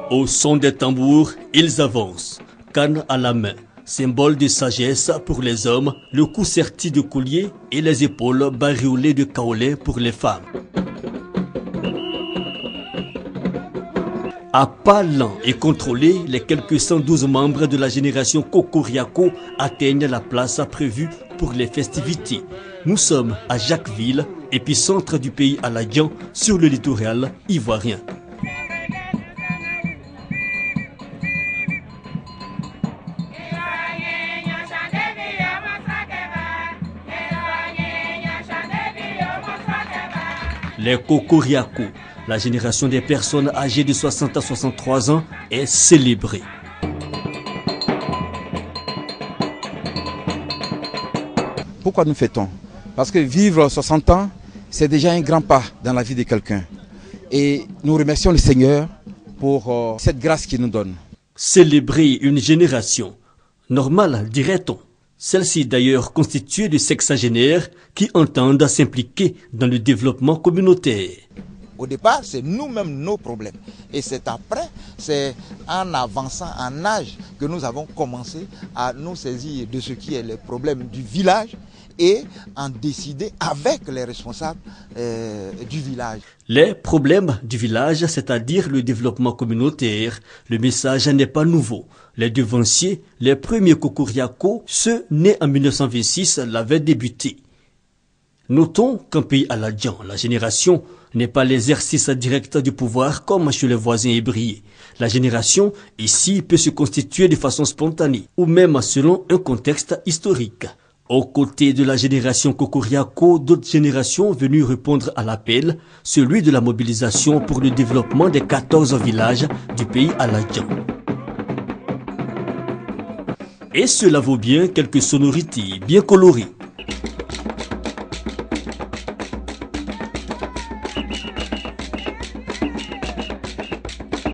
Au son des tambours, ils avancent, canne à la main. Symbole de sagesse pour les hommes, le cou serti de collier et les épaules bariolées de kaolin pour les femmes. À pas lents et contrôlés, les quelques 112 membres de la génération Cocoriaco atteignent la place prévue pour les festivités. Nous sommes à Jacquesville, épicentre du pays aladjan, sur le littoral ivoirien. Les Cocoriaco, la génération des personnes âgées de 60 à 63 ans, est célébrée. Pourquoi nous fêtons? Parce que vivre 60 ans, c'est déjà un grand pas dans la vie de quelqu'un. Et nous remercions le Seigneur pour cette grâce qu'il nous donne. Célébrer une génération, normale dirait-on. Celle-ci d'ailleurs constituée de sexagénaires qui entendent s'impliquer dans le développement communautaire. Au départ, c'est nous-mêmes nos problèmes. Et c'est après, c'est en avançant en âge que nous avons commencé à nous saisir de ce qui est le problème du village et en décider avec les responsables du village. Les problèmes du village, c'est-à-dire le développement communautaire, le message n'est pas nouveau. Les devanciers, les premiers Cocoriaco, ceux nés en 1926, l'avaient débuté. Notons qu'en pays aladjan, la génération n'est pas l'exercice direct du pouvoir comme chez les voisins ébriés. La génération, ici, peut se constituer de façon spontanée ou même selon un contexte historique. Aux côtés de la génération Cocoriaco, d'autres générations venues répondre à l'appel, celui de la mobilisation pour le développement des 14 villages du pays aladjan. Et cela vaut bien quelques sonorités bien colorées.